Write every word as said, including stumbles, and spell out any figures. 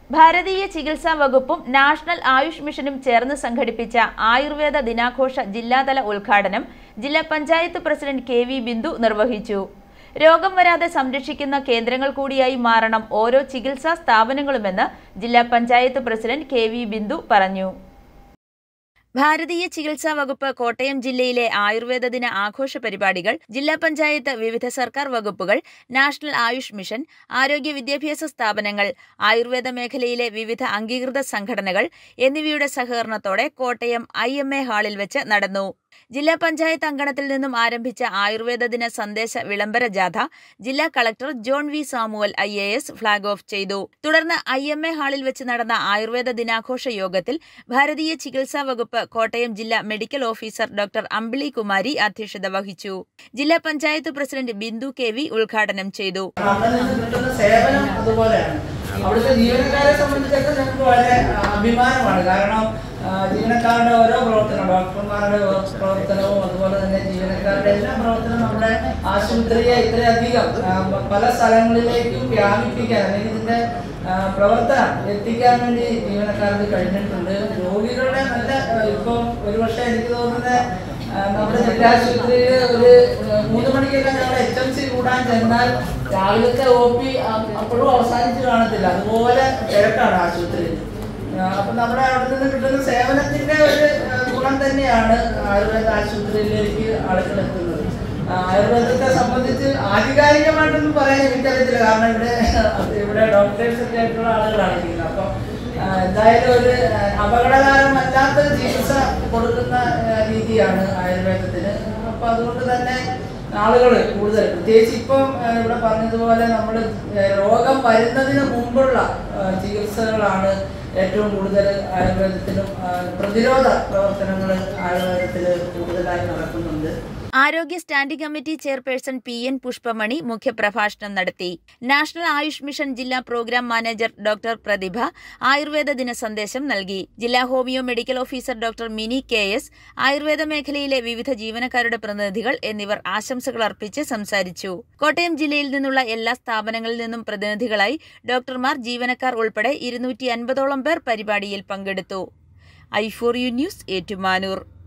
ഭാരതീയ ചികിത്സാ വകുപ്പും നാഷണൽ ആയുഷ് മിഷനും ചേർന്ന് സംഘടിപ്പിച്ച ആയുർവേദ ദിനാഘോഷ ജില്ലാതല ഉദ്ഘാടനം ജില്ലാ panchayat president K V Bindu നിർവഹിച്ചു. രോഗം വരാതെ സംരക്ഷിക്കുന്ന കേന്ദ്രങ്ങൾ കൂടിയായി മാറണം ഓരോ ചികിത്സാ സ്ഥാപനങ്ങളുമെന്ന് ജില്ലാ panchayat president K V Bindu പറഞ്ഞു. ഭാരതീയ ചികിത്സാ വകുപ്പ് കോട്ടയം ജില്ലയിലെ ആയുർവേദ ദിന ആഘോഷ പരിപാടികൾ ജില്ലാ പഞ്ചായത്ത്, വിവിധ സർക്കാർ വകുപ്പുകൾ, നാഷണൽ ആയുഷ് മിഷൻ, ആരോഗ്യ വിദ്യാഭ്യാസ സ്ഥാപനങ്ങൾ, ആയുർവേദ മേഖലയിലെ വിവിധ അംഗീകൃത സംഘടനകൾ എന്നിവയുടെ സഹകരണത്തോടെ കോട്ടയം ഐ എം എ ഹാളിൽ വെച്ച് നടന്നു. ജില്ലാ പഞ്ചായത്ത് അങ്കണത്തിൽ നിന്നും ആരംഭിച്ച ആയുർവേദ ദിന സന്ദേശ വിളംബര ജാഥ ജില്ലാ collector John V Samuel I A S flag off ചെയ്തു. തുടർന്ന് ഐ എം എ ഹാളിൽ വെച്ച് നടന്ന ആയുർവേദ ദിനാഘോഷ യോഗത്തിൽ ഭാരതീയ ചികിത്സാ വകുപ്പ് കോട്ടയം ജില്ലാ medical officer doctor Ambili Kumari അധ്യക്ഷത വഹിച്ചു. ജില്ലാ panchayat president Bindu K V ഉദ്ഘാടനം ചെയ്തു. അവിടുത്തെ ജീവനക്കാരെ സംബന്ധിച്ചൊക്കെ നമുക്ക് വളരെ അഭിമാനമാണ്. കാരണം ജീവനക്കാരുടെ ഓരോ പ്രവർത്തനവും, ഡോക്ടർമാരുടെ പ്രവർത്തനവും അതുപോലെ തന്നെ ജീവനക്കാരുടെ എല്ലാ പ്രവർത്തനവും നമ്മുടെ ആശുപത്രിയെ ഇത്രയധികം പല സ്ഥലങ്ങളിലേക്കും വ്യാപിപ്പിക്കാൻ അല്ലെങ്കിൽ ഇതിന്റെ പ്രവർത്തനം എത്തിക്കാൻ വേണ്ടി ജീവനക്കാർക്ക് കഴിഞ്ഞിട്ടുണ്ട്. രോഗികളുടെ നല്ല ഇപ്പം ഒരുപക്ഷെ എനിക്ക് തോന്നുന്നത് നമ്മുടെ ജില്ലാശുപത്രിയിൽ ഒരു മൂന്ന് മണിക്കൊക്കെ ഞങ്ങൾ എച്ച് എം സി കൂടാൻ ചെന്നാൽ രാവിലത്തെ ഒ പി അപ്പോഴും അവസാനിച്ച് കാണത്തില്ല, അതുപോലെ തിരക്കാണ് ആശുപത്രിയിൽ. അപ്പൊ നമ്മുടെ അവിടെ നിന്ന് കിട്ടുന്ന സേവനത്തിന്റെ ഒരു ഗുണം തന്നെയാണ് ആയുർവേദ ആശുപത്രിയിലേക്ക് ആളുകൾ എത്തുന്നത്. ആയുർവേദത്തെ സംബന്ധിച്ച് ആധികാരികമായിട്ടൊന്നും പറയാൻ എനിക്കറിയത്തില്ല, കാരണം ഇവിടെ ഇവിടെ ഡോക്ടേഴ്സ് ഒക്കെ ആയിട്ടുള്ള ആളുകളാണ് ഇരിക്കുന്നത്. അപ്പൊ എന്തായാലും ഒരു അപകടകരമല്ലാത്തൊരു ചികിത്സ കൊടുക്കുന്ന രീതിയാണ് ആയുർവേദത്തിന്. അപ്പൊ അതുകൊണ്ട് തന്നെ ആളുകൾ കൂടുതൽ, പ്രത്യേകിച്ച് ഇപ്പം ഇവിടെ പറഞ്ഞതുപോലെ നമ്മൾ രോഗം വരുന്നതിന് മുമ്പുള്ള ചികിത്സകളാണ് ഏറ്റവും കൂടുതൽ ആയുർവേദത്തിലും പ്രതിരോധ പ്രവർത്തനങ്ങൾ ആയുർവേദത്തിൽ കൂടുതലായി നടക്കുന്നുണ്ട്. ആരോഗ്യ standing committee chairperson P N Pushpamani മുഖ്യപ്രഭാഷണം നടത്തി. നാഷണൽ ആയുഷ് മിഷൻ ജില്ലാ programme manager doctor Pratibha Ayurveda ദിന സന്ദേശം നൽകി. ജില്ലാ homeo medical officer doctor Mini K S, Ayurveda മേഖലയിലെ വിവിധ ജീവനക്കാരുടെ പ്രതിനിധികൾ എന്നിവർ ആശംസകൾ അർപ്പിച്ച് സംസാരിച്ചു. കോട്ടയം ജില്ലയിൽ നിന്നുള്ള എല്ലാ സ്ഥാപനങ്ങളിൽ നിന്നും പ്രതിനിധികളായി ഡോക്ടർമാർ, ജീവനക്കാർ ഉൾപ്പെടെ ഇരുന്നൂറ്റി അൻപതോളം പേർ പരിപാടിയിൽ പങ്കെടുത്തു. I for you news, Ettumanoor.